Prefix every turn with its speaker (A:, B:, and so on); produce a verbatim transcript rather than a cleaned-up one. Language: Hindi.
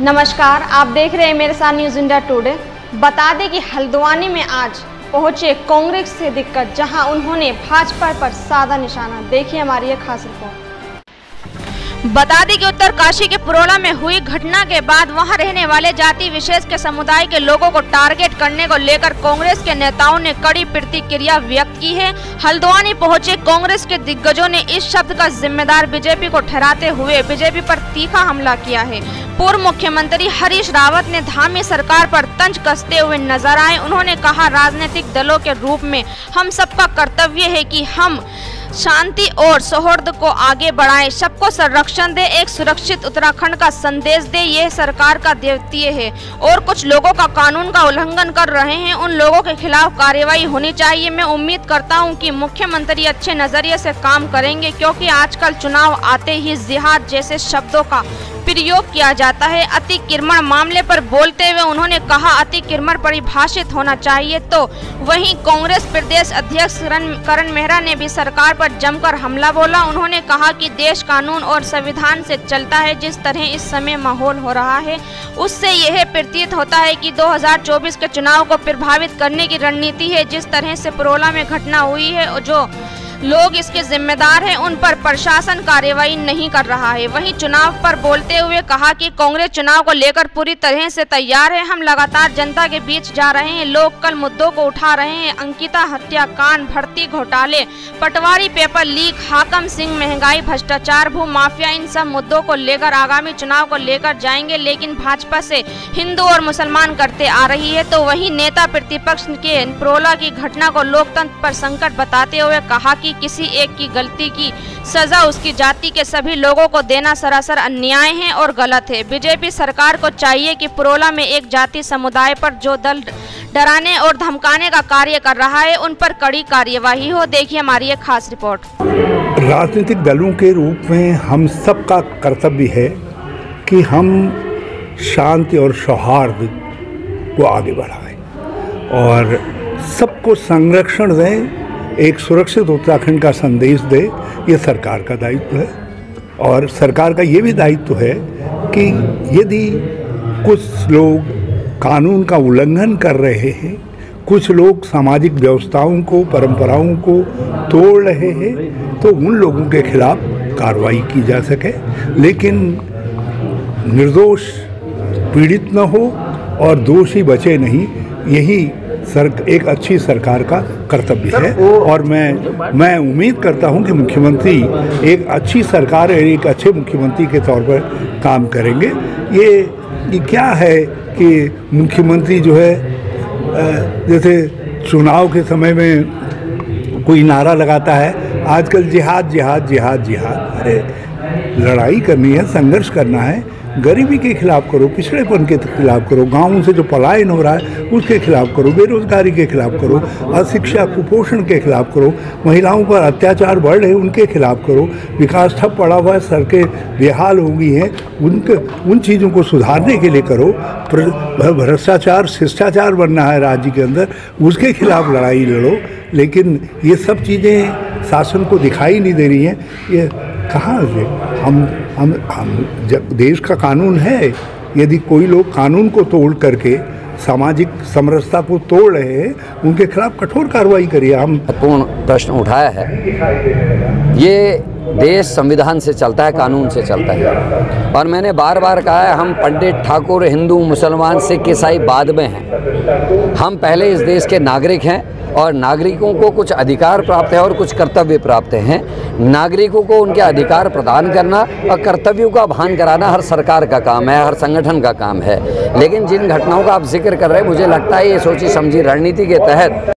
A: नमस्कार, आप देख रहे हैं मेरे साथ न्यूज़ इंडिया टुडे। बता दें कि हल्द्वानी में आज पहुंचे कांग्रेस से दिक्कत, जहां उन्होंने भाजपा पर साधा निशाना। देखिए हमारी ये खास रिपोर्ट। बता दें कि उत्तरकाशी के पुरोला में हुई घटना के बाद वहां रहने वाले जाति विशेष के समुदाय के लोगों को टारगेट करने को लेकर कांग्रेस के नेताओं ने कड़ी प्रतिक्रिया व्यक्त की है। हल्द्वानी पहुंचे कांग्रेस के दिग्गजों ने इस शब्द का जिम्मेदार बीजेपी को ठहराते हुए बीजेपी पर तीखा हमला किया है। पूर्व मुख्यमंत्री हरीश रावत ने धामी सरकार पर तंज कसते हुए नजर आए। उन्होंने कहा, राजनीतिक दलों के रूप में हम सबका कर्तव्य है कि हम शांति और सौहार्द को आगे बढ़ाएं, सबको संरक्षण दे, एक सुरक्षित उत्तराखंड का संदेश दे। यह सरकार का दायित्व है और कुछ लोगों का कानून का उल्लंघन कर रहे हैं, उन लोगों के खिलाफ कार्रवाई होनी चाहिए। मैं उम्मीद करता हूं कि मुख्यमंत्री अच्छे नजरिए से काम करेंगे, क्योंकि आजकल चुनाव आते ही जिहाद जैसे शब्दों का प्रयोग किया जाता है। अतिक्रमण मामले पर बोलते हुए उन्होंने कहा, अतिक्रमण परिभाषित होना चाहिए। तो वहीं कांग्रेस प्रदेश अध्यक्ष करण मेहरा ने भी सरकार पर जमकर हमला बोला। उन्होंने कहा कि देश कानून और संविधान से चलता है। जिस तरह इस समय माहौल हो रहा है, उससे यह प्रतीत होता है कि दो हज़ार चौबीस के चुनाव को प्रभावित करने की रणनीति है। जिस तरह से पुरोला में घटना हुई है, जो लोग इसके जिम्मेदार हैं, उन पर प्रशासन कार्रवाई नहीं कर रहा है। वहीं चुनाव पर बोलते हुए कहा कि कांग्रेस चुनाव को लेकर पूरी तरह से तैयार है। हम लगातार जनता के बीच जा रहे हैं, लोग कल मुद्दों को उठा रहे हैं। अंकिता हत्याकांड, भर्ती घोटाले, पटवारी पेपर लीक, हाकम सिंह, महंगाई, भ्रष्टाचार, भू माफिया, इन सब मुद्दों को लेकर आगामी चुनाव को लेकर जाएंगे। लेकिन भाजपा से हिंदू और मुसलमान करते आ रही है। तो वहीं नेता प्रतिपक्ष के पुरोला की घटना को लोकतंत्र पर संकट बताते हुए कहा कि किसी एक की गलती की सजा उसकी जाति के सभी लोगों को देना सरासर अन्याय है और गलत है। बीजेपी सरकार को चाहिए कि पुरोला में एक जाति समुदाय पर जो दल डराने और धमकाने का कार्य कर रहा है, उन पर कड़ी कार्यवाही हो। देखिए हमारी एक खास रिपोर्ट।
B: राजनीतिक दलों के रूप में हम सबका कर्तव्य है कि हम शांति और सौहार्द को आगे बढ़ाएं और सबको संरक्षण दें, एक सुरक्षित उत्तराखंड का संदेश दे। ये सरकार का दायित्व है और सरकार का ये भी दायित्व है कि यदि कुछ लोग कानून का उल्लंघन कर रहे हैं, कुछ लोग सामाजिक व्यवस्थाओं को, परंपराओं को तोड़ रहे हैं, तो उन लोगों के खिलाफ कार्रवाई की जा सके, लेकिन निर्दोष पीड़ित न हो और दोषी बचे नहीं। यही सर एक अच्छी सरकार का कर्तव्य है और मैं मैं उम्मीद करता हूं कि मुख्यमंत्री एक अच्छी सरकार और एक अच्छे मुख्यमंत्री के तौर पर काम करेंगे। ये, ये क्या है कि मुख्यमंत्री जो है जैसे चुनाव के समय में कोई नारा लगाता है, आजकल जिहाद जिहाद जिहाद जिहाद। अरे लड़ाई करनी है, संघर्ष करना है, गरीबी के खिलाफ करो, पिछड़ेपन के खिलाफ करो, गाँव से जो पलायन हो रहा है उसके खिलाफ करो, बेरोजगारी के खिलाफ करो, अशिक्षा कुपोषण के खिलाफ करो, महिलाओं पर अत्याचार बढ़ रहे उनके खिलाफ करो, विकास ठप पड़ा हुआ है, सड़कें बेहाल हो गई हैं, उनके उन चीज़ों को सुधारने के लिए करो। भ्रष्टाचार शिष्टाचार बनना है राज्य के अंदर, उसके खिलाफ लड़ाई लड़ो। लेकिन ये सब चीज़ें शासन को दिखाई नहीं दे रही हैं। ये कहाँ से हम हम हम जब देश का कानून है, यदि कोई लोग कानून को तोड़ करके सामाजिक समरसता को तोड़ रहे हैं, उनके खिलाफ कठोर कार्रवाई करिए। हम
C: महत्वपूर्ण प्रश्न उठाया है। ये देश संविधान से चलता है, कानून से चलता है और मैंने बार बार कहा है, हम पंडित ठाकुर, हिंदू, मुसलमान, सिख, ईसाई बाद में हैं। हम पहले इस देश के नागरिक हैं और नागरिकों को कुछ अधिकार प्राप्त है और कुछ कर्तव्य प्राप्त हैं। नागरिकों को उनके अधिकार प्रदान करना और कर्तव्यों का भान कराना हर सरकार का काम है, हर संगठन का काम है। लेकिन जिन घटनाओं का आप जिक्र कर रहे हैं, मुझे लगता है ये सोची समझी रणनीति के तहत